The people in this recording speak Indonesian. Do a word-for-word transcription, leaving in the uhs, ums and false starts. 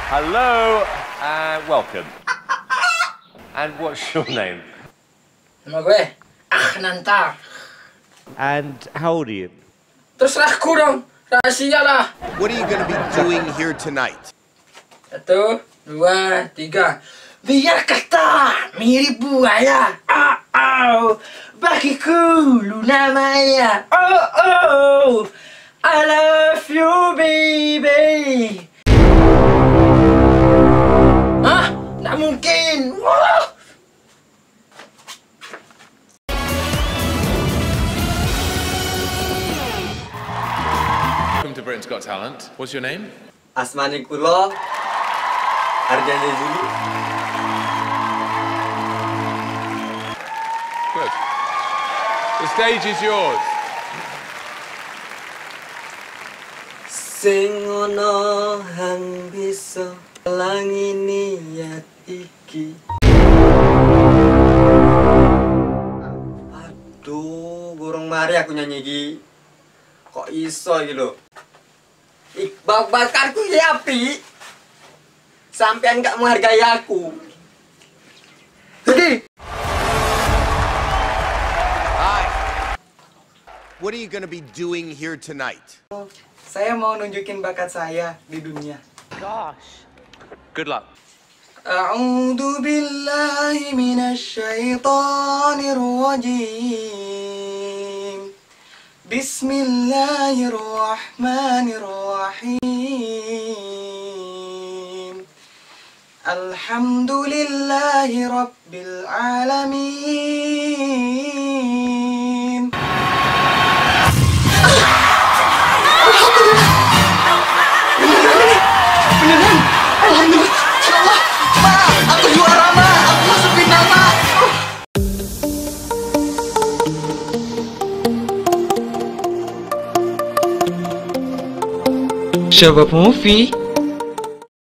Hello and welcome. And what's your name? Nama gue Akhnanta. And how old are you? Terserah ku dong, rahasia lah. What are you gonna be doing here tonight? Satu, dua, tiga. Biar kata mirip buaya. Oh, oh. Bagiku Luna Maya. Oh, oh. I love you, baby. Hah? Nggak mungkin. Wah. Welcome to Britain's Got Talent. What's your name? Asmani Kulo Arjani Zulu. Good. The stage is yours. Sing ono hang bisa langi niat iki. Aduh, burung mari aku nyanyi iki. Kok iso iki lho? Iqbal bakarku ya api. Sampean gak menghargai aku. Jadi, Hi. What are you gonna be doing here tonight? Saya mau nunjukin bakat saya di dunia. Gosh. Good luck. A'udzu billahi minasyaitonir rajim. Bismillahirrahmanirrahim. Alhamdulillahi rabbil alamin. Shabab Movie.